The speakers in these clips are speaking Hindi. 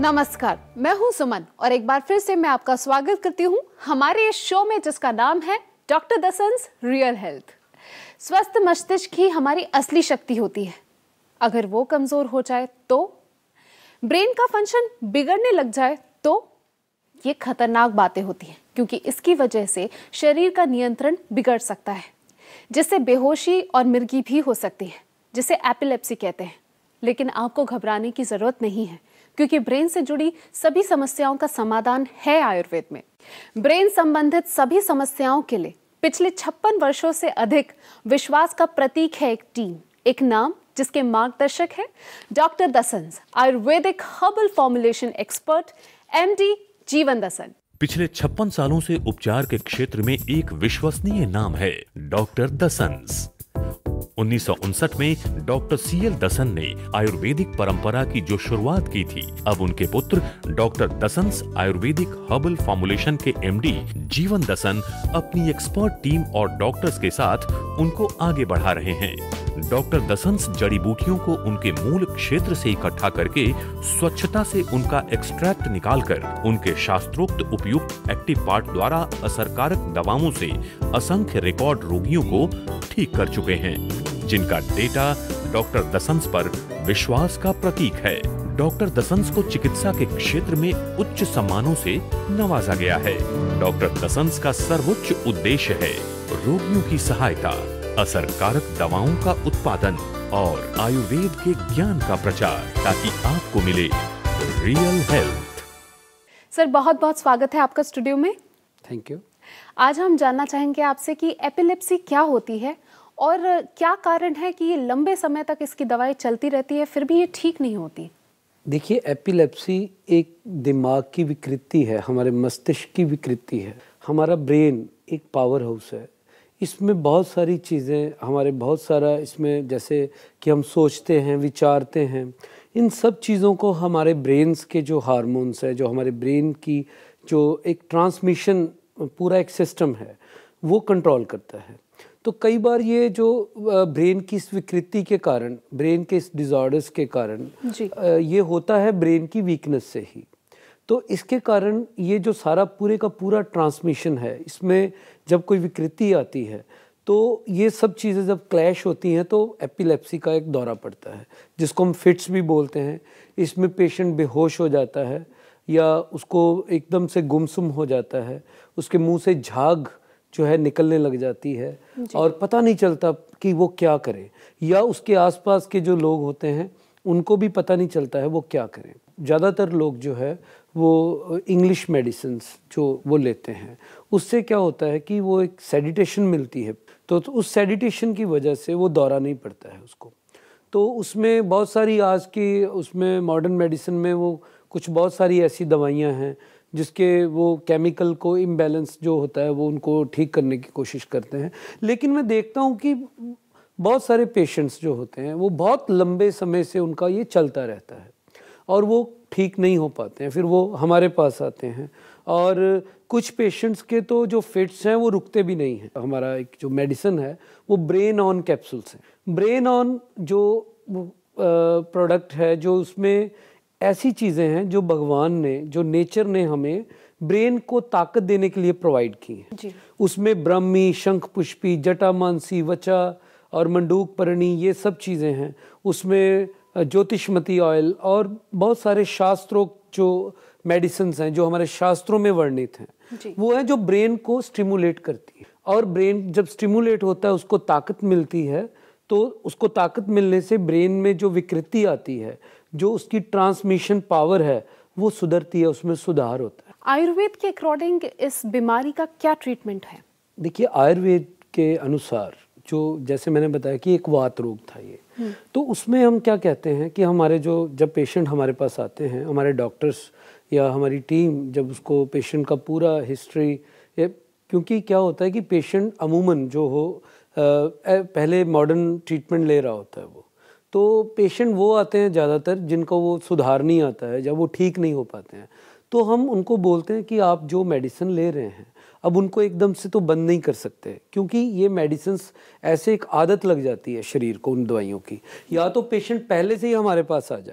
नमस्कार, मैं हूं सुमन और एक बार फिर से मैं आपका स्वागत करती हूं हमारे इस शो में जिसका नाम है डॉक्टर दसन्स रियल हेल्थ। स्वस्थ मस्तिष्क ही हमारी असली शक्ति होती है। अगर वो कमजोर हो जाए तो, ब्रेन का फंक्शन बिगड़ने लग जाए तो ये खतरनाक बातें होती हैं, क्योंकि इसकी वजह से शरीर का नियंत्रण बिगड़ सकता है, जिससे बेहोशी और मिर्गी भी हो सकती है, जिसे एपिलेप्सी कहते हैं। लेकिन आपको घबराने की जरूरत नहीं है, क्योंकि ब्रेन से जुड़ी सभी समस्याओं का समाधान है आयुर्वेद में। ब्रेन संबंधित सभी समस्याओं के लिए पिछले 56 वर्षों से अधिक विश्वास का प्रतीक है एक टीम, एक नाम जिसके मार्गदर्शक है doctor Dasan's, ayurvedic herbal formulation expert MD Jeevan Dasan. पिछले 56 सालों से उपचार के क्षेत्र में एक विश्वसनीय नाम है डॉक्टर दसन्स। 1959 में डॉक्टर सीएल दसन ने आयुर्वेदिक परंपरा की जो शुरुआत की थी, अब उनके पुत्र doctor Dasan's ayurvedic herbal formulation के एमडी जीवन दसन अपनी एक्सपर्ट टीम और डॉक्टर्स के साथ उनको आगे बढ़ा रहे हैं। डॉक्टर दसन्स जड़ी बूटियों को उनके मूल क्षेत्र से इकट्ठा करके स्वच्छता से उनका एक्सट्रैक्ट निकालकर उनके शास्त्रोक्त उपयुक्त एक्टिव पार्ट द्वारा असरकारक दवाओं से असंख्य रिकॉर्ड रोगियों को ठीक कर चुके हैं, जिनका डेटा डॉक्टर दसन्स पर विश्वास का प्रतीक है। डॉक्टर दसन्स को चिकित्सा के क्षेत्र में उच्च सम्मानों से नवाजा गया है। डॉक्टर दसन्स का सर्वोच्च उद्देश्य है रोगियों की सहायता, असरकारक दवाओं का उत्पादन और आयुर्वेद के ज्ञान का प्रचार, ताकि आपको मिले रियल हेल्थ। सर, बहुत बहुत स्वागत है आपका स्टूडियो में। Thank you. आज हम जानना चाहेंगे आपसे कि एपिलेप्सी क्या होती है और क्या कारण है कि ये लंबे समय तक इसकी दवाई चलती रहती है फिर भी ये ठीक नहीं होती। देखिए, एपिलेप्सी एक दिमाग की विकृति है, हमारे मस्तिष्क की विकृति है। हमारा ब्रेन एक पावर हाउस है, इसमें बहुत सारी चीज़ें, हमारे बहुत सारा इसमें, जैसे कि हम सोचते हैं, विचारते हैं, इन सब चीज़ों को हमारे ब्रेन्स के जो हार्मोन्स है, जो हमारे ब्रेन की जो एक ट्रांसमिशन पूरा एक सिस्टम है, वो कंट्रोल करता है। तो कई बार ये जो ब्रेन की इस विकृति के कारण, ब्रेन के इस डिसऑर्डर्स के कारण ये होता है ब्रेन की वीकनेस से ही। तो इसके कारण ये जो सारा पूरे का पूरा ट्रांसमिशन है, इसमें जब कोई विकृति आती है तो ये सब चीज़ें जब क्लैश होती हैं तो एपिलेप्सी का एक दौरा पड़ता है, जिसको हम फिट्स भी बोलते हैं। इसमें पेशेंट बेहोश हो जाता है या उसको एकदम से गुमसुम हो जाता है, उसके मुंह से झाग जो है निकलने लग जाती है और पता नहीं चलता कि वो क्या करे, या उसके आसपास के जो लोग होते हैं उनको भी पता नहीं चलता है वो क्या करें। ज़्यादातर लोग जो है वो इंग्लिश मेडिसिन्स जो वो लेते हैं, उससे क्या होता है कि वो एक सेडिटेशन मिलती है, तो उस सेडिटेशन की वजह से वो दौरा नहीं पड़ता है उसको। तो उसमें बहुत सारी आज की उसमें मॉडर्न मेडिसिन में वो कुछ बहुत सारी ऐसी दवाइयाँ हैं जिसके वो केमिकल को इम्बैलेंस जो होता है वो उनको ठीक करने की कोशिश करते हैं। लेकिन मैं देखता हूँ कि बहुत सारे पेशेंट्स जो होते हैं वो बहुत लंबे समय से उनका ये चलता रहता है और वो ठीक नहीं हो पाते हैं, फिर वो हमारे पास आते हैं। और कुछ पेशेंट्स के तो जो फिट्स हैं वो रुकते भी नहीं हैं। हमारा एक जो मेडिसिन है वो ब्रेन ऑन कैप्सूल्स हैं। ब्रेन ऑन जो प्रोडक्ट है, जो उसमें ऐसी चीज़ें हैं जो भगवान ने, जो नेचर ने हमें ब्रेन को ताकत देने के लिए प्रोवाइड की हैं। उसमें ब्रह्मी, शंख पुष्पी, जटामानसी, वचा और मंडूक पर्णी, ये सब चीज़ें हैं। उसमें ज्योतिषमती ऑयल और बहुत सारे शास्त्रों जो मेडिसिन्स हैं जो हमारे शास्त्रों में वर्णित हैं, वो है जो ब्रेन को स्टिमुलेट करती है। और ब्रेन जब स्टिमुलेट होता है, उसको ताकत मिलती है, तो उसको ताकत मिलने से ब्रेन में जो विकृति आती है, जो उसकी ट्रांसमिशन पावर है, वो सुधरती है, उसमें सुधार होता है। आयुर्वेद के अकॉर्डिंग इस बीमारी का क्या ट्रीटमेंट है? देखिए, आयुर्वेद के अनुसार जो, जैसे मैंने बताया कि एक वात रोग था ये, तो उसमें हम क्या कहते हैं कि हमारे जो, जब पेशेंट हमारे पास आते हैं, हमारे डॉक्टर्स या हमारी टीम जब उसको पेशेंट का पूरा हिस्ट्री, क्योंकि क्या होता है कि पेशेंट अमूमन जो हो पहले मॉडर्न ट्रीटमेंट ले रहा होता है वो, तो पेशेंट वो आते हैं ज़्यादातर जिनको वो सुधार नहीं आता है, जब वो ठीक नहीं हो पाते हैं, तो हम उनको बोलते हैं कि आप जो मेडिसिन ले रहे हैं अब उनको एकदम से तो बंद नहीं कर सकते, क्योंकि ये मेडिसिन्स ऐसे एक आदत लग जाती है शरीर को उन दवाइयों की। या तो पेशेंट पहले से ही हमारे पास आ जाए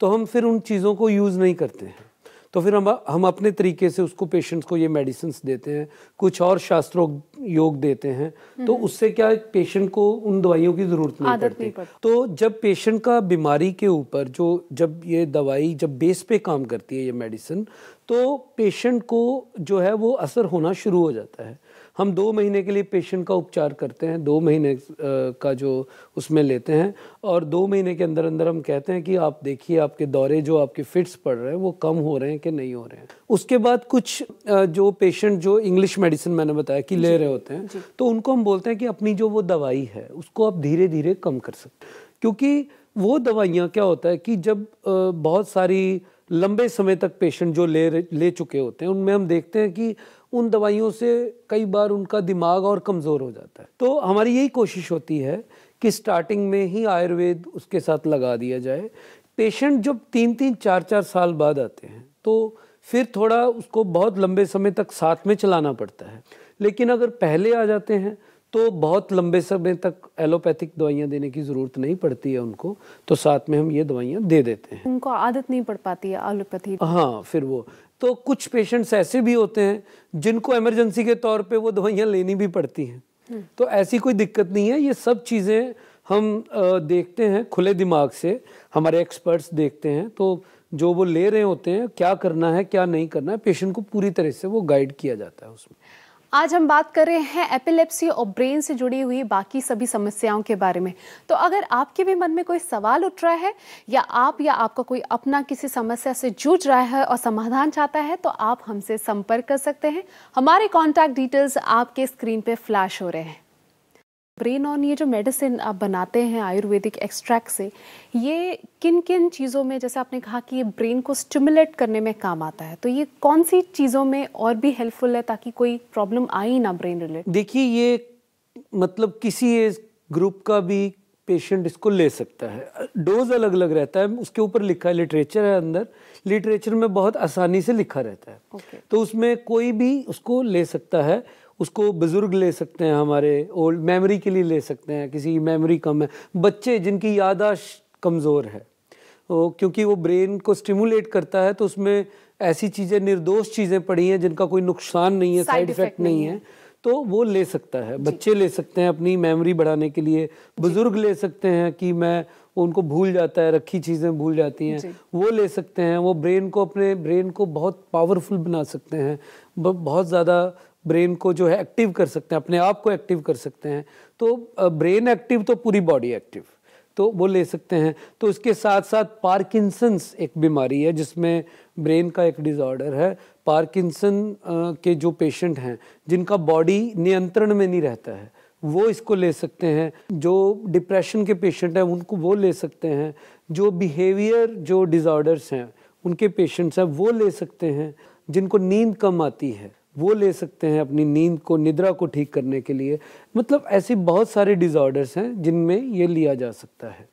तो हम फिर उन चीज़ों को यूज़ नहीं करते हैं। तो फिर हम अपने तरीके से उसको पेशेंट्स को ये मेडिसिन्स देते हैं, कुछ और शास्त्रों योग देते हैं, तो उससे क्या है पेशेंट को उन दवाइयों की ज़रूरत नहीं पड़ती। तो जब पेशेंट का बीमारी के ऊपर जब ये दवाई जब बेस पे काम करती है ये मेडिसिन, तो पेशेंट को जो है वो असर होना शुरू हो जाता है। हम 2 महीने के लिए पेशेंट का उपचार करते हैं, 2 महीने का जो उसमें लेते हैं, और 2 महीने के अंदर अंदर हम कहते हैं कि आप देखिए आपके दौरे जो आपके फिट्स पड़ रहे हैं वो कम हो रहे हैं कि नहीं हो रहे हैं। उसके बाद कुछ जो पेशेंट जो इंग्लिश मेडिसिन मैंने बताया कि ले रहे होते हैं, तो उनको हम बोलते हैं कि अपनी जो वो दवाई है उसको आप धीरे धीरे कम कर सकते हैं, क्योंकि वो दवाइयाँ क्या होता है कि जब बहुत सारी लंबे समय तक पेशेंट जो ले चुके होते हैं उनमें हम देखते हैं कि उन दवाइयों से कई बार उनका दिमाग और कमज़ोर हो जाता है। तो हमारी यही कोशिश होती है कि स्टार्टिंग में ही आयुर्वेद उसके साथ लगा दिया जाए। पेशेंट जब 3-3, 4-4 साल बाद आते हैं तो फिर थोड़ा उसको बहुत लंबे समय तक साथ में चलाना पड़ता है, लेकिन अगर पहले आ जाते हैं तो बहुत लंबे समय तक एलोपैथिक दवाइयाँ देने की ज़रूरत नहीं पड़ती है उनको, तो साथ में हम ये दवाइयाँ दे देते हैं। उनको आदत नहीं पड़ पाती है एलोपैथी। हाँ, फिर वो तो कुछ पेशेंट्स ऐसे भी होते हैं जिनको इमरजेंसी के तौर पे वो दवाइयाँ लेनी भी पड़ती हैं, तो ऐसी कोई दिक्कत नहीं है। ये सब चीज़ें हम देखते हैं खुले दिमाग से, हमारे एक्सपर्ट्स देखते हैं, तो जो वो ले रहे होते हैं क्या करना है क्या नहीं करना है, पेशेंट को पूरी तरह से वो गाइड किया जाता है उसमें। आज हम बात कर रहे हैं एपिलेप्सी और ब्रेन से जुड़ी हुई बाकी सभी समस्याओं के बारे में। तो अगर आपके भी मन में कोई सवाल उठ रहा है या आपका कोई अपना किसी समस्या से जूझ रहा है और समाधान चाहता है, तो आप हमसे संपर्क कर सकते हैं। हमारे कॉन्टैक्ट डिटेल्स आपके स्क्रीन पे फ्लैश हो रहे हैं। ब्रेन ऑन ये जो मेडिसिन आप बनाते हैं आयुर्वेदिक एक्सट्रैक्ट से, ये किन किन चीज़ों में, जैसे आपने कहा कि ये ब्रेन को स्टिमुलेट करने में काम आता है, तो ये कौन सी चीज़ों में और भी हेल्पफुल है ताकि कोई प्रॉब्लम आए ही ना ब्रेन रिलेटेड? देखिए, ये मतलब किसी एज ग्रुप का भी पेशेंट इसको ले सकता है। डोज अलग अलग रहता है, उसके ऊपर लिखा है, लिटरेचर है अंदर, लिटरेचर में बहुत आसानी से लिखा रहता है। तो उसमें कोई भी उसको ले सकता है। उसको बुजुर्ग ले सकते हैं, हमारे ओल्ड मेमोरी के लिए ले सकते हैं, किसी की मेमोरी कम है, बच्चे जिनकी याददाश्त कमज़ोर है, क्योंकि वो ब्रेन को स्टिमुलेट करता है, तो उसमें ऐसी चीज़ें, निर्दोष चीज़ें पड़ी हैं जिनका कोई नुकसान नहीं है, साइड इफेक्ट नहीं है, तो वो ले सकता है। बच्चे ले सकते हैं अपनी मेमोरी बढ़ाने के लिए, बुजुर्ग ले सकते हैं कि उनको भूल जाता है, रखी चीज़ें भूल जाती हैं, वो ले सकते हैं। वो अपने ब्रेन को बहुत पावरफुल बना सकते हैं, बहुत ज़्यादा ब्रेन को जो है एक्टिव कर सकते हैं, अपने आप को एक्टिव कर सकते हैं। तो ब्रेन एक्टिव तो पूरी बॉडी एक्टिव, तो वो ले सकते हैं। तो इसके साथ साथ पार्किंसंस एक बीमारी है जिसमें ब्रेन का एक डिसऑर्डर है। पार्किंसन के जो पेशेंट हैं जिनका बॉडी नियंत्रण में नहीं रहता है, वो इसको ले सकते हैं। जो डिप्रेशन के पेशेंट हैं उनको वो ले सकते हैं। जो बिहेवियर जो डिसऑर्डर्स हैं उनके पेशेंट्स हैं वो ले सकते हैं। जिनको नींद कम आती है वो ले सकते हैं अपनी नींद को, निद्रा को ठीक करने के लिए। मतलब ऐसी बहुत सारे डिसऑर्डर्स हैं जिनमें ये लिया जा सकता है।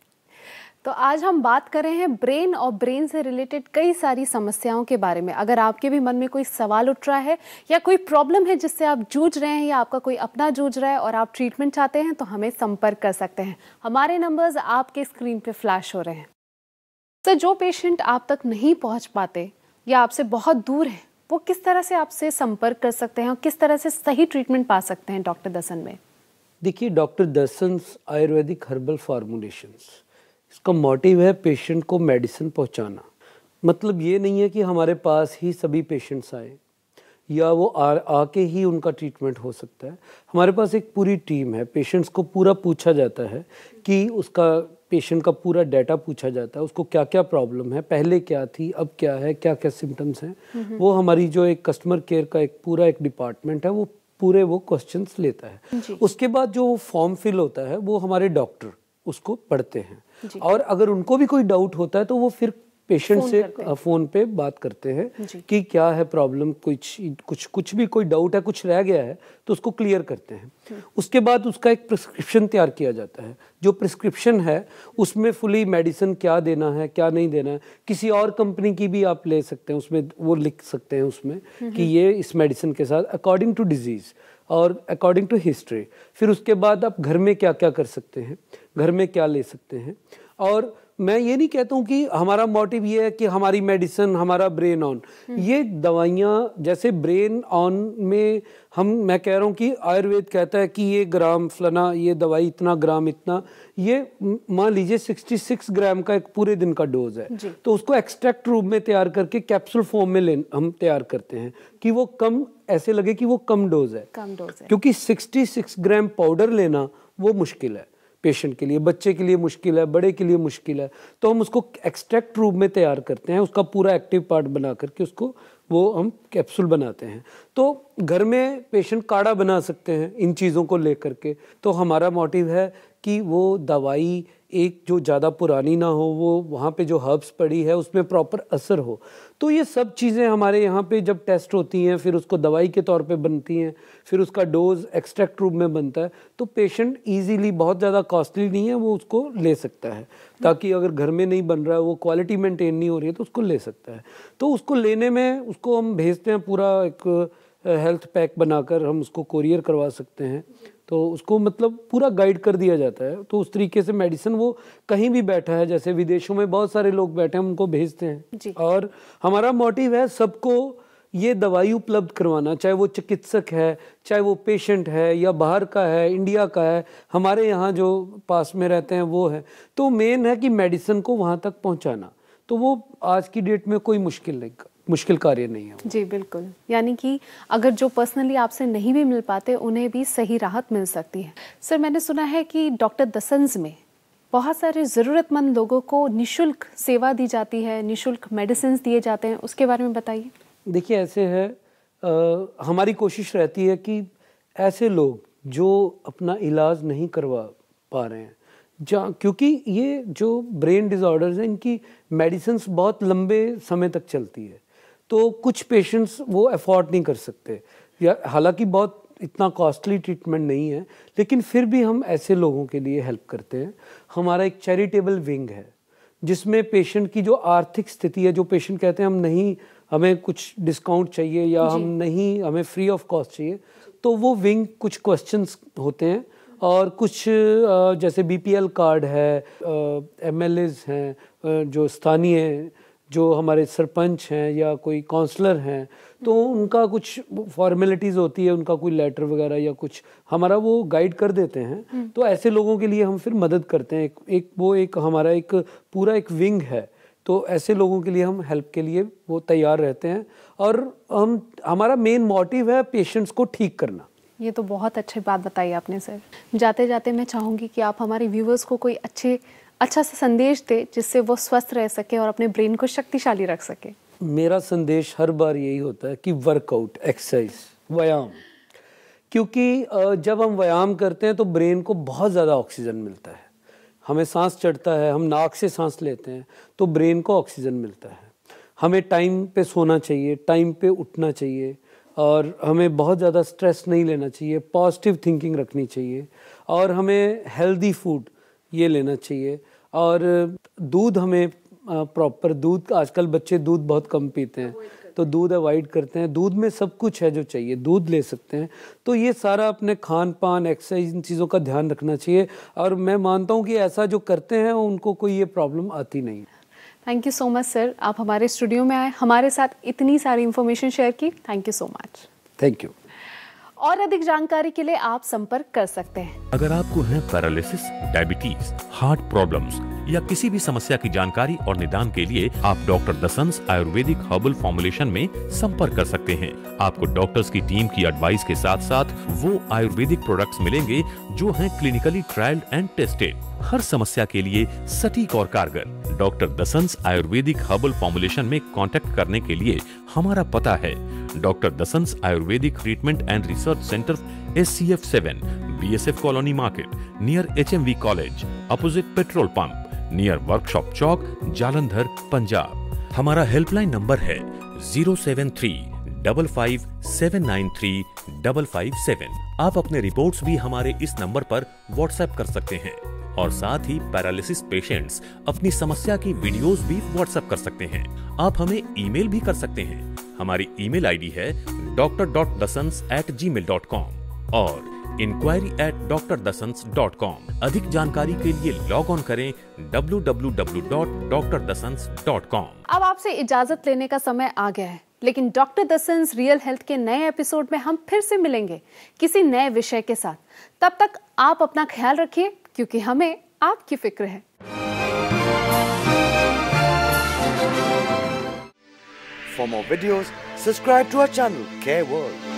तो आज हम बात कर रहे हैं ब्रेन और ब्रेन से रिलेटेड कई सारी समस्याओं के बारे में। अगर आपके भी मन में कोई सवाल उठ रहा है या कोई प्रॉब्लम है जिससे आप जूझ रहे हैं या आपका कोई अपना जूझ रहा है और आप ट्रीटमेंट चाहते हैं, तो हमें संपर्क कर सकते हैं। हमारे नंबर्स आपके स्क्रीन पे फ्लैश हो रहे हैं। सर, जो पेशेंट आप तक नहीं पहुंच पाते या आपसे बहुत दूर है, वो किस तरह से आपसे संपर्क कर सकते हैं और किस तरह से सही ट्रीटमेंट पा सकते हैं डॉक्टर दसन में? देखिए, doctor Dasan's ayurvedic herbal formulations, इसका मोटिव है पेशेंट को मेडिसिन पहुंचाना। मतलब ये नहीं है कि हमारे पास ही सभी पेशेंट्स आए या वो आके ही उनका ट्रीटमेंट हो सकता है। हमारे पास एक पूरी टीम है। पेशेंट्स को पूरा पूछा जाता है कि उसका पेशेंट का पूरा डाटा पूछा जाता है, उसको क्या क्या प्रॉब्लम है, पहले क्या थी, अब क्या है, क्या क्या सिम्टम्स हैं। वो हमारी जो एक कस्टमर केयर का एक पूरा एक डिपार्टमेंट है, वो पूरे वो क्वेश्चंस लेता है। उसके बाद जो फॉर्म फिल होता है वो हमारे डॉक्टर उसको पढ़ते हैं, और अगर उनको भी कोई डाउट होता है तो वो फिर पेशेंट से फ़ोन पे बात करते हैं कि क्या है प्रॉब्लम, कुछ भी कोई डाउट है, कुछ रह गया है तो उसको क्लियर करते हैं। उसके बाद उसका एक प्रिस्क्रिप्शन तैयार किया जाता है। जो प्रिस्क्रिप्शन है उसमें फुली मेडिसिन क्या देना है, क्या नहीं देना है। किसी और कंपनी की भी आप ले सकते हैं, उसमें वो लिख सकते हैं उसमें कि ये इस मेडिसिन के साथ अकॉर्डिंग टू डिजीज़ और अकॉर्डिंग टू हिस्ट्री। फिर उसके बाद आप घर में क्या क्या कर सकते हैं, घर में क्या ले सकते हैं, और मैं ये नहीं कहता हूँ कि हमारा मोटिव ये है कि हमारी मेडिसिन, हमारा ब्रेन ऑन। ये दवाइयाँ जैसे ब्रेन ऑन में मैं कह रहा हूँ कि आयुर्वेद कहता है कि ये ग्राम फलाना, ये दवाई इतना ग्राम इतना, ये मान लीजिए 66 ग्राम का एक पूरे दिन का डोज है, तो उसको एक्सट्रैक्ट रूप में तैयार करके कैप्सूल फॉर्म में हम तैयार करते हैं कि वो कम, ऐसे लगे कि वो कम डोज है, क्योंकि 66 ग्राम पाउडर लेना वो मुश्किल है पेशेंट के लिए, बच्चे के लिए मुश्किल है, बड़े के लिए मुश्किल है। तो हम उसको एक्सट्रैक्ट रूप में तैयार करते हैं, उसका पूरा एक्टिव पार्ट बना करके उसको वो हम कैप्सूल बनाते हैं। तो घर में पेशेंट काढ़ा बना सकते हैं इन चीज़ों को लेकर के। तो हमारा मोटिव है कि वो दवाई एक जो ज़्यादा पुरानी ना हो, वो वहाँ पे जो हर्ब्स पड़ी है उसमें प्रॉपर असर हो। तो ये सब चीज़ें हमारे यहाँ पे जब टेस्ट होती हैं, फिर उसको दवाई के तौर पे बनती हैं, फिर उसका डोज एक्सट्रैक्ट रूप में बनता है, तो पेशेंट इजीली, बहुत ज़्यादा कॉस्टली नहीं है, वो उसको ले सकता है, ताकि अगर घर में नहीं बन रहा है, वो क्वालिटी मेंटेन नहीं हो रही है, तो उसको ले सकता है। तो उसको लेने में उसको हम भेजते हैं, पूरा एक हेल्थ पैक बनाकर हम उसको कोरियर करवा सकते हैं। तो उसको मतलब पूरा गाइड कर दिया जाता है। तो उस तरीके से मेडिसिन वो कहीं भी बैठा है, जैसे विदेशों में बहुत सारे लोग बैठे हैं, उनको भेजते हैं। और हमारा मोटिव है सबको ये दवाई उपलब्ध करवाना, चाहे वो चिकित्सक है, चाहे वो पेशेंट है, या बाहर का है, इंडिया का है, हमारे यहाँ जो पास में रहते हैं वो है। तो मेन है कि मेडिसिन को वहाँ तक पहुँचाना। तो वो आज की डेट में कोई मुश्किल कार्य नहीं है। जी बिल्कुल, यानी कि अगर जो पर्सनली आपसे नहीं भी मिल पाते, उन्हें भी सही राहत मिल सकती है। सर, मैंने सुना है कि डॉक्टर दसन्स में बहुत सारे ज़रूरतमंद लोगों को निशुल्क सेवा दी जाती है, निशुल्क मेडिसिन दिए जाते हैं, उसके बारे में बताइए। देखिए, ऐसे है, हमारी कोशिश रहती है कि ऐसे लोग जो अपना इलाज नहीं करवा पा रहे हैं, क्योंकि ये जो ब्रेन डिसऑर्डर्स हैं, इनकी मेडिसिन बहुत लंबे समय तक चलती है, तो कुछ पेशेंट्स वो अफोर्ड नहीं कर सकते, या हालांकि बहुत इतना कॉस्टली ट्रीटमेंट नहीं है, लेकिन फिर भी हम ऐसे लोगों के लिए हेल्प करते हैं। हमारा एक चैरिटेबल विंग है जिसमें पेशेंट की जो आर्थिक स्थिति है, जो पेशेंट कहते हैं हम नहीं, हमें कुछ डिस्काउंट चाहिए या हम नहीं, हमें फ्री ऑफ कॉस्ट चाहिए, तो वो विंग कुछ क्वेश्चंस होते हैं, और कुछ जैसे बीपीएल कार्ड है, एमएलएज हैं, जो स्थानीय, जो हमारे सरपंच हैं या कोई काउंसलर हैं, तो उनका कुछ फॉर्मेलिटीज़ होती है, उनका कोई लेटर वगैरह या कुछ हमारा वो गाइड कर देते हैं। तो ऐसे लोगों के लिए हम फिर मदद करते हैं। एक हमारा एक पूरा एक विंग है, तो ऐसे लोगों के लिए हम हेल्प के लिए वो तैयार रहते हैं। और हमारा मेन मोटिव है पेशेंट्स को ठीक करना। ये तो बहुत अच्छी बात बताई आपने सर। जाते जाते मैं चाहूँगी कि आप हमारे व्यूवर्स को कोई अच्छा सा संदेश दे, जिससे वो स्वस्थ रह सके और अपने ब्रेन को शक्तिशाली रख सके। मेरा संदेश हर बार यही होता है कि वर्कआउट, एक्सरसाइज, व्यायाम, क्योंकि जब हम व्यायाम करते हैं तो ब्रेन को बहुत ज़्यादा ऑक्सीजन मिलता है। हमें सांस चढ़ता है, हम नाक से सांस लेते हैं, तो ब्रेन को ऑक्सीजन मिलता है। हमें टाइम पे सोना चाहिए, टाइम पे उठना चाहिए, और हमें बहुत ज़्यादा स्ट्रेस नहीं लेना चाहिए, पॉजिटिव थिंकिंग रखनी चाहिए, और हमें हेल्दी फूड ये लेना चाहिए। और दूध, हमें प्रॉपर दूध, आजकल बच्चे दूध बहुत कम पीते हैं, तो दूध अवॉइड करते हैं। दूध में सब कुछ है जो चाहिए, दूध ले सकते हैं। तो ये सारा अपने खान पान, एक्सरसाइज, इन चीज़ों का ध्यान रखना चाहिए, और मैं मानता हूँ कि ऐसा जो करते हैं उनको कोई ये प्रॉब्लम आती नहीं। Thank you so much sir, आप हमारे स्टूडियो में आए, हमारे साथ इतनी सारी इन्फॉर्मेशन शेयर की। Thank you so much. Thank you. और अधिक जानकारी के लिए आप संपर्क कर सकते हैं। अगर आपको है पैरालिसिस, डायबिटीज, हार्ट प्रॉब्लम्स या किसी भी समस्या की जानकारी और निदान के लिए आप doctor Dasan's ayurvedic herbal formulation में संपर्क कर सकते हैं। आपको डॉक्टर्स की टीम की एडवाइस के साथ साथ वो आयुर्वेदिक प्रोडक्ट्स मिलेंगे जो हैं क्लिनिकली ट्रायल्ड एंड टेस्टेड, हर समस्या के लिए सटीक और कारगर। Doctor Dasan's ayurvedic herbal formulation में कांटेक्ट करने के लिए हमारा पता है doctor Dasan's ayurvedic treatment and research centre, SCF 7, BSF colony market, near HMV college, opposite petrol pump, near workshop chowk, Jalandhar, Punjab. हमारा हेल्पलाइन नंबर है 07355793557। आप अपने रिपोर्ट्स भी हमारे इस नंबर पर व्हाट्सएप कर सकते हैं, और साथ ही पैरालिसिस पेशेंट्स अपनी समस्या की वीडियोस भी व्हाट्सएप कर सकते हैं। आप हमें ईमेल भी कर सकते हैं। हमारी ईमेल आईडी है doctor.dassans@gmail.com और inquiry@drdassans.com। अधिक जानकारी के लिए लॉग ऑन करें www.drdassans.com। अब आपसे इजाजत लेने का समय आ गया है, लेकिन डॉक्टर दसन्स रियल हेल्थ के नए एपिसोड में हम फिर से मिलेंगे किसी नए विषय के साथ। तब तक आप अपना ख्याल रखिए, क्योंकि हमें आपकी फिक्र है। For more videos, subscribe to our channel, Care World.